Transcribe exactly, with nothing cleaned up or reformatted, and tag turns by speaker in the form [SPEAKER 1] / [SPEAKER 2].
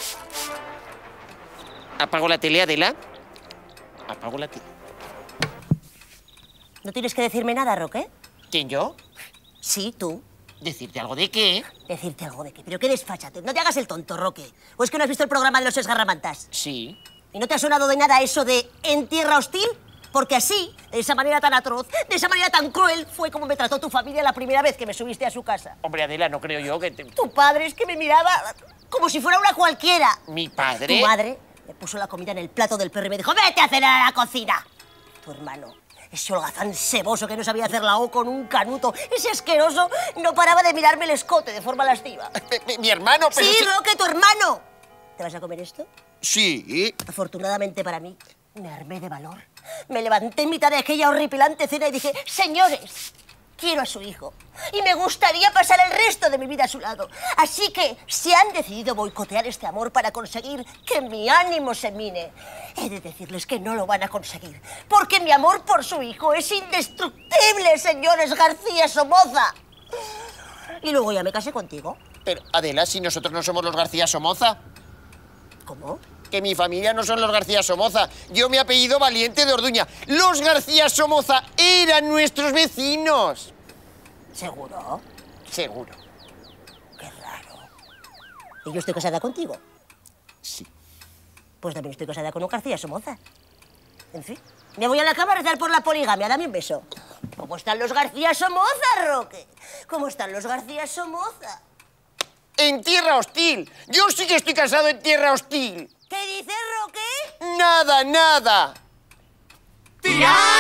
[SPEAKER 1] ¿Apago la tele, Adela? Apago la tele.
[SPEAKER 2] ¿No tienes que decirme nada, Roque?
[SPEAKER 1] ¿Quién, yo?
[SPEAKER 2] Sí, tú.
[SPEAKER 1] ¿Decirte algo de qué?
[SPEAKER 2] Decirte algo de qué. Pero qué desfáchate. No te hagas el tonto, Roque. ¿O es que no has visto el programa de los esgarramantas?
[SPEAKER 1] Sí.
[SPEAKER 2] ¿Y no te ha sonado de nada eso de en tierra hostil? Porque así, de esa manera tan atroz, de esa manera tan cruel, fue como me trató tu familia la primera vez que me subiste a su casa.
[SPEAKER 1] Hombre, Adela, no creo yo que te...
[SPEAKER 2] Tu padre es que me miraba como si fuera una cualquiera.
[SPEAKER 1] ¿Mi padre?
[SPEAKER 2] Tu madre me puso la comida en el plato del perro y me dijo, vete a cenar a la cocina. Tu hermano, ese holgazán ceboso que no sabía hacer la O con un canuto, ese asqueroso, no paraba de mirarme el escote de forma lasciva.
[SPEAKER 1] Mi, mi hermano, pero...
[SPEAKER 2] Sí,
[SPEAKER 1] si...
[SPEAKER 2] Roque, tu hermano. ¿Te vas a comer esto?
[SPEAKER 1] Sí.
[SPEAKER 2] Afortunadamente para mí, me armé de valor. Me levanté en mitad de aquella horripilante cena y dije, señores, quiero a su hijo y me gustaría pasar el resto de mi vida a su lado. Así que, si han decidido boicotear este amor para conseguir que mi ánimo se mine, he de decirles que no lo van a conseguir, porque mi amor por su hijo es indestructible, señores García Somoza. Y luego ya me casé contigo.
[SPEAKER 1] Pero, Adela, si nosotros no somos los García Somoza.
[SPEAKER 2] ¿Cómo?
[SPEAKER 1] Que mi familia no son los García Somoza. Yo mi apellido Valiente de Orduña. Los García Somoza eran nuestros vecinos.
[SPEAKER 2] ¿Seguro?
[SPEAKER 1] Seguro.
[SPEAKER 2] Qué raro. ¿Y yo estoy casada contigo?
[SPEAKER 1] Sí.
[SPEAKER 2] Pues también estoy casada con un García Somoza. En fin, me voy a la cama a rezar por la poligamia. Dame un beso. ¿Cómo están los García Somoza, Roque? ¿Cómo están los García Somoza?
[SPEAKER 1] En tierra hostil. Yo sí que estoy casado en tierra hostil.
[SPEAKER 2] ¿Qué dices, Roque?
[SPEAKER 1] Nada, nada.
[SPEAKER 2] ¡Tira!